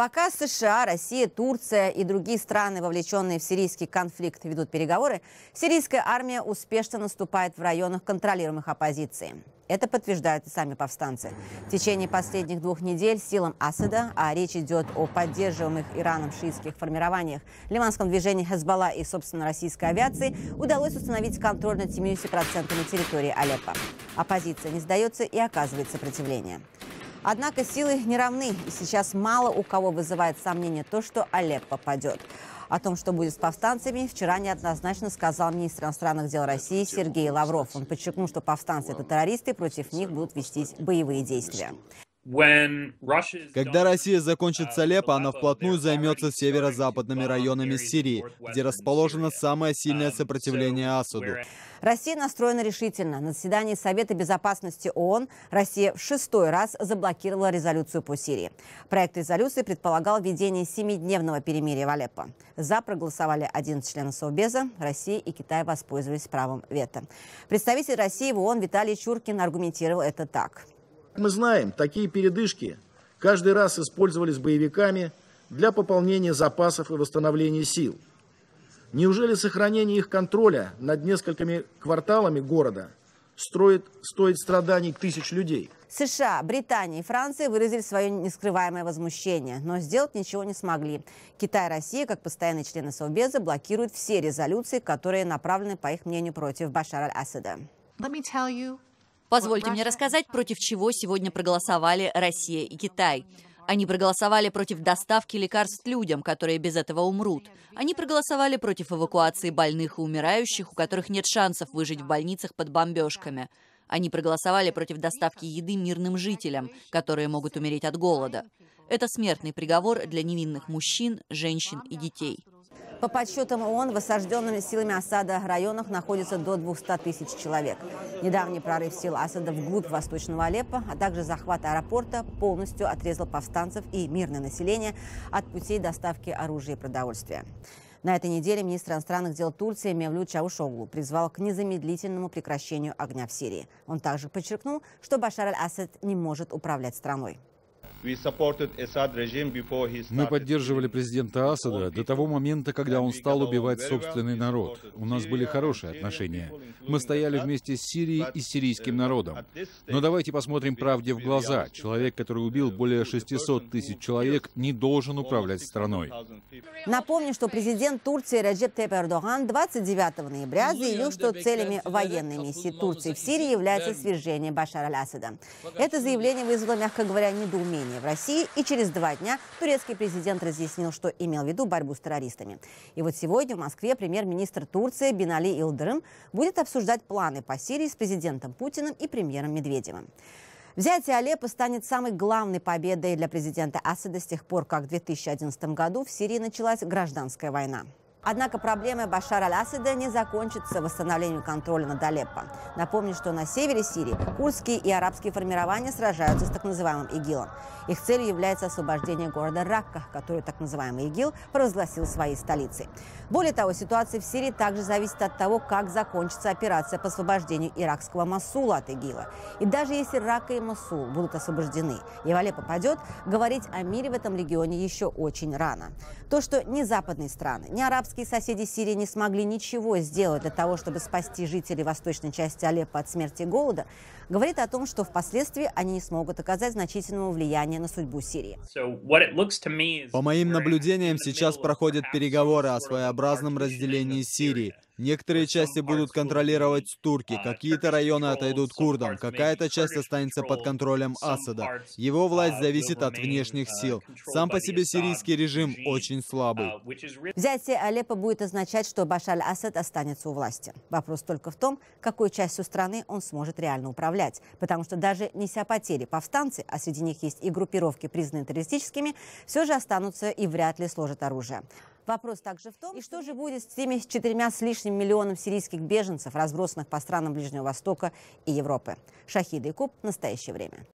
Пока США, Россия, Турция и другие страны, вовлеченные в сирийский конфликт, ведут переговоры, сирийская армия успешно наступает в районах, контролируемых оппозицией. Это подтверждают и сами повстанцы. В течение последних 2 недель силам Асада, а речь идет о поддерживаемых Ираном шиитских формированиях, ливанском движении Хезболла и, собственно, российской авиации, удалось установить контроль над 70% территории Алеппо. Оппозиция не сдается и оказывает сопротивление. Однако силы не равны, и сейчас мало у кого вызывает сомнение то, что Алеппо падет. О том, что будет с повстанцами, вчера неоднозначно сказал министр иностранных дел России Сергей Лавров. Он подчеркнул, что повстанцы – это террористы, против них будут вести боевые действия. Когда Россия закончит с Алеппо, она вплотную займется северо-западными районами Сирии, где расположено самое сильное сопротивление Асаду. Россия настроена решительно. На заседании Совета безопасности ООН Россия в 6-й раз заблокировала резолюцию по Сирии. Проект резолюции предполагал введение 7-дневного перемирия в Алеппо. За проголосовали 11 членов Совбеза. Россия и Китай воспользовались правом вето. Представитель России в ООН Виталий Чуркин аргументировал это так. Мы знаем, такие передышки каждый раз использовались боевиками для пополнения запасов и восстановления сил. Неужели сохранение их контроля над несколькими кварталами города стоит страданий тысяч людей? США, Британия и Франция выразили свое нескрываемое возмущение, но сделать ничего не смогли. Китай и Россия, как постоянные члены Совбеза, блокируют все резолюции, которые направлены, по их мнению, против Башара аль-Асада. Позвольте мне рассказать, против чего сегодня проголосовали Россия и Китай. Они проголосовали против доставки лекарств людям, которые без этого умрут. Они проголосовали против эвакуации больных и умирающих, у которых нет шансов выжить в больницах под бомбежками. Они проголосовали против доставки еды мирным жителям, которые могут умереть от голода. Это смертный приговор для невинных мужчин, женщин и детей. По подсчетам ООН, в осажденных силами Асада районах находится до 200 тысяч человек. Недавний прорыв сил Асада вглубь восточного Алеппо, а также захват аэропорта полностью отрезал повстанцев и мирное население от путей доставки оружия и продовольствия. На этой неделе министр иностранных дел Турции Мевлют Чавушоглу призвал к незамедлительному прекращению огня в Сирии. Он также подчеркнул, что Башар аль-Асад не может управлять страной. Мы поддерживали президента Асада до того момента, когда он стал убивать собственный народ. У нас были хорошие отношения. Мы стояли вместе с Сирией и сирийским народом. Но давайте посмотрим правде в глаза. Человек, который убил более 600 тысяч человек, не должен управлять страной. Напомню, что президент Турции Реджеп Тайип Эрдоган 29 ноября заявил, что целями военной миссии Турции в Сирии является свержение Башара аль-Асада. Это заявление вызвало, мягко говоря, недоумение в России, и через 2 дня турецкий президент разъяснил, что имел в виду борьбу с террористами. И вот сегодня в Москве премьер-министр Турции Бинали Йылдырым будет обсуждать планы по Сирии с президентом Путиным и премьером Медведевым. Взятие Алеппо станет самой главной победой для президента Асада с тех пор, как в 2011 году в Сирии началась гражданская война. Однако проблемы Башара аль-Асада не закончатся восстановлением контроля над Алеппо. Напомню, что на севере Сирии курдские и арабские формирования сражаются с так называемым ИГИЛом. Их целью является освобождение города Ракка, который так называемый ИГИЛ провозгласил своей столицей. Более того, ситуация в Сирии также зависит от того, как закончится операция по освобождению иракского Мосула от ИГИЛа. И даже если Ракка и Мосул будут освобождены и Алеппо падет, говорить о мире в этом регионе еще очень рано. То, что ни западные страны, ни арабские соседи Сирии не смогли ничего сделать для того, чтобы спасти жителей восточной части Алеппо от смерти и голода, говорит о том, что впоследствии они не смогут оказать значительного влияния на судьбу Сирии. По моим наблюдениям, сейчас проходят переговоры о своеобразном разделении Сирии. Некоторые части будут контролировать турки, какие-то районы отойдут курдам, какая-то часть останется под контролем Асада. Его власть зависит от внешних сил. Сам по себе сирийский режим очень слабый. Взятие Алеппо будет означать, что Башар аль-Асад останется у власти. Вопрос только в том, какой частью страны он сможет реально управлять. Потому что даже неся потери, повстанцы, а среди них есть и группировки, признанные террористическими, все же останутся и вряд ли сложат оружие. Вопрос также в том, и что же будет с теми 4 с лишним миллионов сирийских беженцев, разбросанных по странам Ближнего Востока и Европы. Шахида Якуб. Настоящее время.